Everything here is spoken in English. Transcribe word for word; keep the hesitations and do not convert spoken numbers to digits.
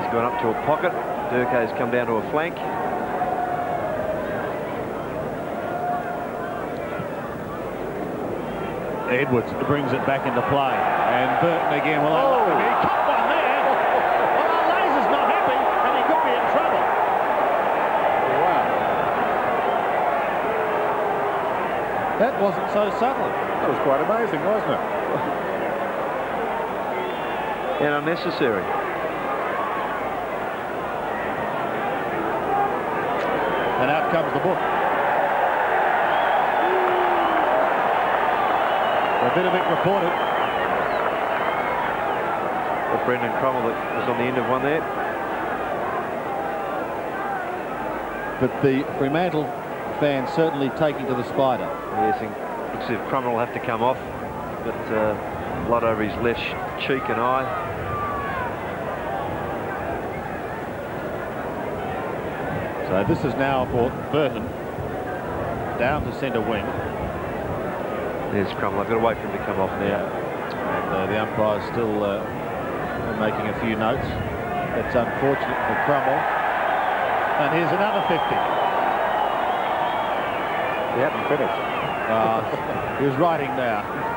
He's gone up to a pocket. Durko's come down to a flank. Edwards brings it back into play. And Burton again. Well, oh. He caught one there. Well, Lazar's not happy, and he could be in trouble. Wow. That wasn't so subtle. That was quite amazing, wasn't it? And unnecessary. And out comes the book. Vidovic reported. Well, Brendan Cromwell that was on the end of one there. But the Fremantle fans certainly taking to the spider. Yes, and looks as if Cromwell will have to come off. But uh, blood over his left cheek and eye. So this is now for Burton. Down to centre wing. There's Cromwell. I've got to wait for him to come off now. And uh, the umpire's still uh, making a few notes. That's unfortunate for Cromwell. And here's another fifty. He hadn't finished. Uh, he was writing now.